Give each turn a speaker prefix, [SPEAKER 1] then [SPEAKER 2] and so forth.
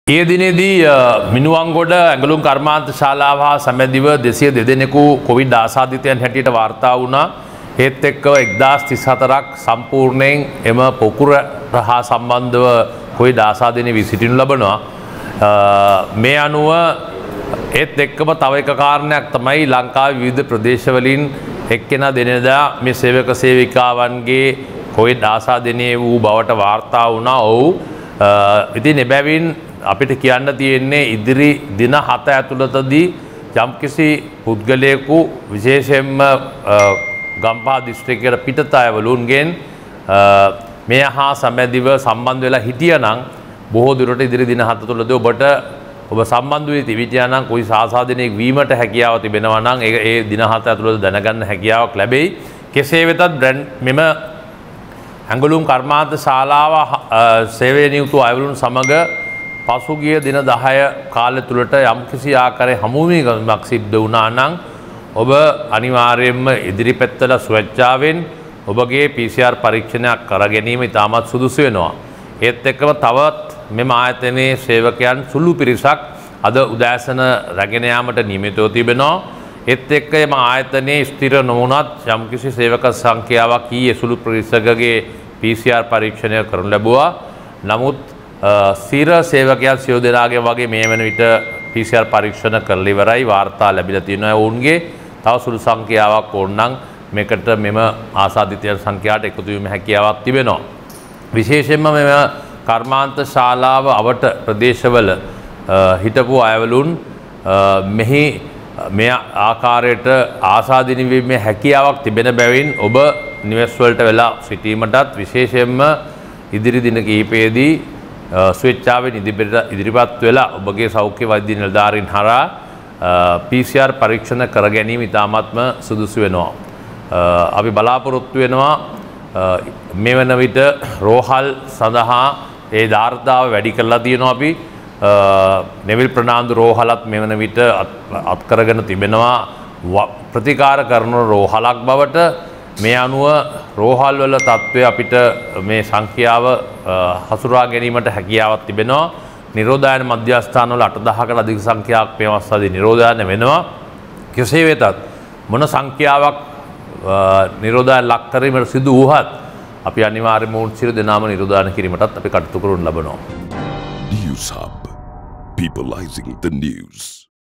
[SPEAKER 1] ඒ දිනේදී මිනුවන්ගොඩ ඇඟලුම් කර්මාන්ත ශාලාව හා සමැදිව 202 දෙනෙකු කොවිඩ් ආසාදිතයන් හැටියට වාර්තා වුණා. ඒත් එක්කව 1034ක් සම්පූර්ණයෙන් එම පොකුර හා සම්බන්ධව කොවිඩ් ආසාදනය වී සිටිනු ලබනවා. මේ අනුව ඒත් එක්කම තව එක කාරණයක් තමයි ලංකාවේ විවිධ ප්‍රදේශවලින් එක්කෙනා දෙනෙදා මේ සේවක සේවිකාවන්ගේ කොවිඩ් ආසාදනය වූ බවට වාර්තා වුණා. ඔව්. ඉතින් එබැවින් අපිට කියන්න තියෙන්නේ ඉදිරි දින 7 ඇතුළතදී යම්කිසි පුද්ගලයෙකු විශේෂයෙන්ම ගම්පහ දිස්ත්‍රික්කයට පිටත අයවලුන්ගෙන් මේ හා සමැදිව සම්බන්ධ වෙලා හිටියනම් බොහෝ දුරට ඉදිරි දින 7 තුළදී ඔබ සම්බන්ධ වී තිබියා නම් કોઈ සාසාදනයක් වීමට හැකියාව තිබෙනවා නම් ඒ දින 7 ඇතුළත දැනගන්න හැකියාවක් ලැබෙයි. කෙසේ වෙතත් මෙම ඇඟලුම් කර්මාන්ත ශාලාව සේවයේ නියුතු අයවලුන් සමග පසුගිය දින 10 කාලය තුළට යම්කිසි ආකාරයේ හමුවීමක් සිද්ධ වුණා නම් ඔබ අනිවාර්යයෙන්ම ඉදිරිපැත්තට ස්වච්ඡාවෙන් ඔබගේ PCR පරීක්ෂණයක් කර ගැනීම ඉතාමත් සුදුසු වෙනවා. ඒත් එක්කම තවත් මෙම ආයතනයේ සේවකයන් සුළු පිරිසක් අද උදෑසන රැගෙන යාමට නියමිතව තිබෙනවා. ඒත් එක්ක එම ආයතනයේ ස්ථිර නොවුණත් යම්කිසි සේවක සංඛ්‍යාවක් ඊයේ සුළු පිරිසකගේ PCR පරීක්ෂණය කරනු ලැබුවා. නමුත් ස්ථිර සේවකයන් සියලු දෙනාගේ වගේ මේ වෙන විට PCR පරීක්ෂණ කරලා ඉවරයි. වාර්තා ලැබිලා තියෙනවා ඔවුන්ගේ. තව සුළු සංඛ්‍යාවක් ඕනනම් මේකට මෙම ආසාදිතයන් සංඛ්‍යාවට එකතු වීම හැකියාවක් තිබෙනවා. විශේෂයෙන්ම මෙම කර්මාන්ත ශාලාව අවට ප්‍රදේශවල හිටපු අයවලුන් මෙහි මේ ආකාරයට ආසාදිත වීමේ හැකියාවක් තිබෙන බැවින් ඔබ නිවෙස් වලට වෙලා සිටීමටත් විශේෂයෙන්ම ඉදිරි දින කිහිපයේදී ස්වේච්ඡාවෙන් ඉදිරිපත් වෙලා ඔබගේ සෞඛ්‍ය වෛද්‍ය නිලධාරීන් හරහා PCR පරීක්ෂණ කර ගැනීම ඉතාමත්ම සුදුසු වෙනවා. අපි බලාපොරොත්තු වෙනවා මේ වන විට රෝහල් සඳහා ඒ ධාර්තාව වැඩි කරලා තියෙනවා. අපි නෙවිල් ප්‍රනාන්දු රෝහලත් මේ වන විට අත්කරගෙන තිබෙනවා ප්‍රතිකාර කරන රෝහලක් බවට. මේ අනුව රෝහල් වල තත්ත්වය අපිට මේ සංඛ්‍යාව හසුරා ගැනීමට හැකියාවක් තිබෙනවා. නිරෝධායන මධ්‍යස්ථානවල 8000කට අධික සංඛ්‍යාවක් මේ අවස්ථාවේදී නිරෝධායන වෙනවා. කෙසේ වෙතත් මොන සංඛ්‍යාවක් නිරෝධායන ලක් කිරීමට සිදු වුවත් අපි අනිවාර්යයෙන්ම උන් සියලු දෙනාම නිරෝධායන කිරීමටත් අපි කටයුතු කරනු ලබනවා.
[SPEAKER 2] News Hub, peopleizing the news.